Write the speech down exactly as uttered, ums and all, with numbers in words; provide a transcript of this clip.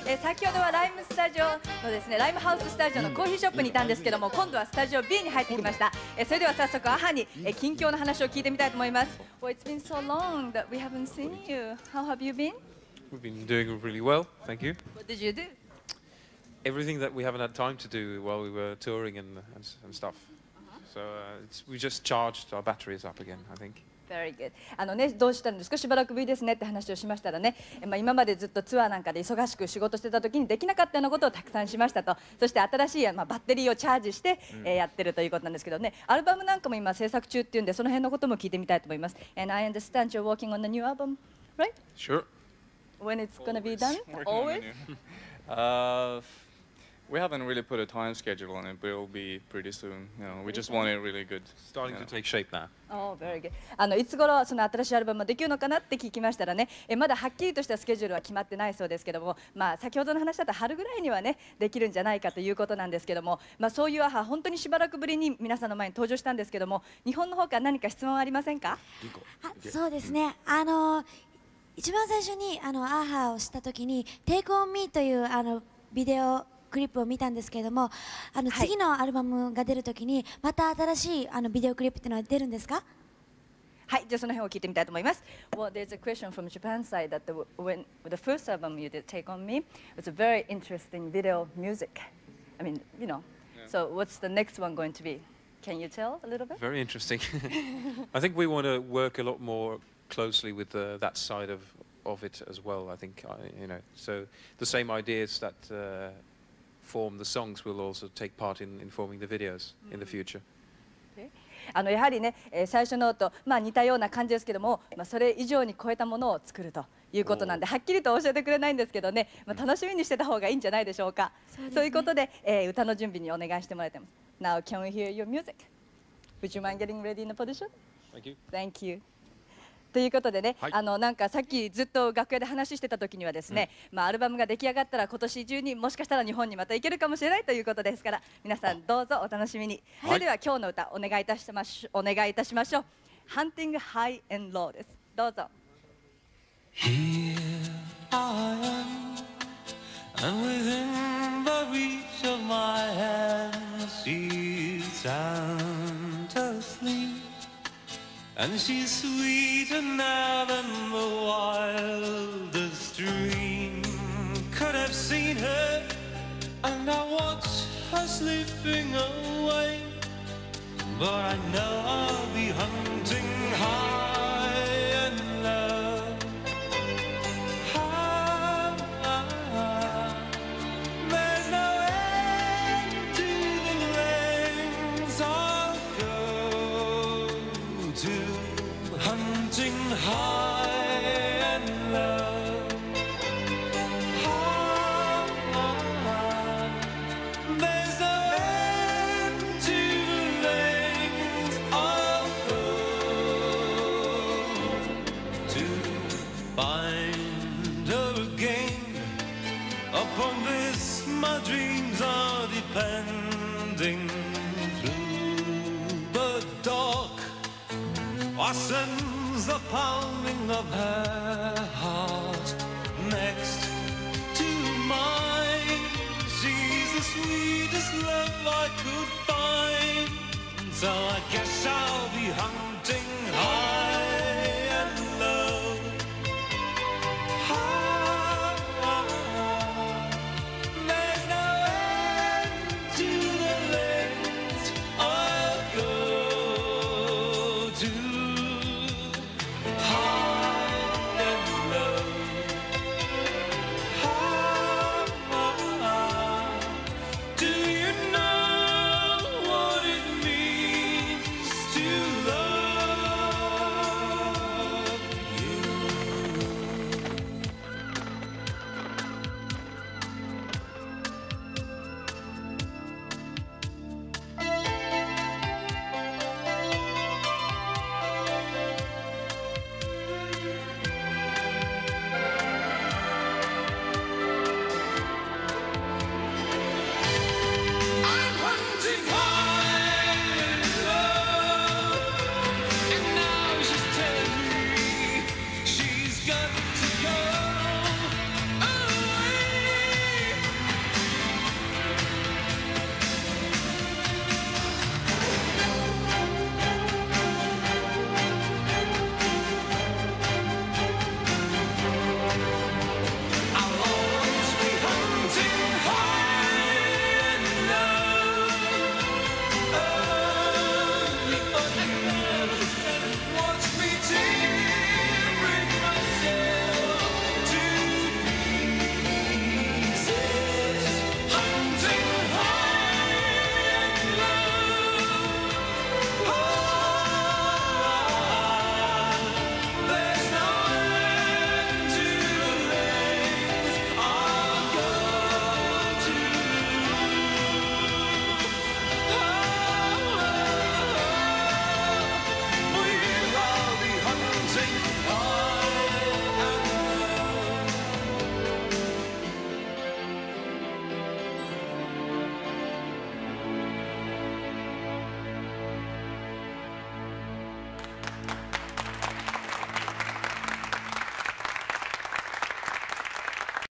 えー、先ほどはライムスタジオのですね、ライムハウススタジオのコーヒーショップにいたんですけども、今度はスタジオ ビー に入ってきました。えー、それでは早速アハに、えー、近況の話を聞いてみたいと思います。Well, it's been so long that we haven't seen you. How have you been? We've been doing really well, thank you. What did you do? Everything that we haven't had time to do while we were touring and and, and stuff. So uh, it's, we just charged our batteries up again, I think. Very good. あのね、どうしたんですか、しばらくぶりですねって話をしましたらね、まあ、今までずっとツアーなんかで忙しく仕事してた時にできなかったようなことをたくさんしましたと、そして新しい、まあ、バッテリーをチャージして、うん、えー、やってるということなんですけどね、アルバムなんかも今制作中っていうんで、その辺のことも聞いてみたいと思います。And I understand you're working on the new album, right? Sure. When it's gonna be done? Always? uh, We haven't really put a time schedule on it, but it'll be pretty soon. You know, we just want it really good. Starting to take shape now. Oh, very good. あのいつ頃その新しいアルバムができるのかなって聞きましたらね、えまだはっきりとしたスケジュールは決まってないそうですけども、まあ先ほどの話だった春ぐらいにはねできるんじゃないかということなんですけども、まあそういうアハ本当にしばらくぶりに皆さんの前に登場したんですけども、日本の方から何か質問はありませんか？ あ、そうですね。あの一番最初にあのアハをした時に Take on Me というあのビデオクリップを見たんですけれども、あの次のアルバムが出るときにまた新しいあのビデオクリップっていうのは出るんですか？ はい、じゃあその辺を聞いてみたいと思います。Well, there's a question from Japan side that the, when the first album you did, Take on Me, it's a very interesting video music. I mean, you know. So what's the next one going to be? Can you tell a little bit? Very interesting. I think we want to work a lot more closely with uh, that side of of it as well. I think I, you know. So the same ideas that. Uh, form the songs will also take part in, in forming the videos in the future. あのやはりね、えー、最初のとまあ似たような感じですけども、まあそれ以上に超えたものを作るということなんで、はっきりと教えてくれないんですけどね、まあ楽しみにしてた方がいいんじゃないでしょうか。そういうことで、えー、歌の準備にお願いしてもらってます。Now can we hear your music? Would you mind getting ready in a position? Thank you. Thank you. ということでね、 はい、 あのなんかさっきずっと楽屋で話してた時にはですね、うん、まあアルバムが出来上がったら今年中にもしかしたら日本にまた行けるかもしれないということですから、皆さんどうぞお楽しみに。それでは今日の歌お願いいたしましお願いいたしましょう。Hunting High and Low です。どうぞ。 Here I am, and within the reach of my hand, she's sound asleep. And she's sweeter now than the wildest dream could have seen her. And I watch her slipping away, but I know I'll be hunting high and low. High, high. There's no end to the lengths I'll go to, hunting high and low. High, high. There's no end to the lengths I'll go to find her again. Upon this my dreams are depending. Through the dark I sense the pounding of her heart.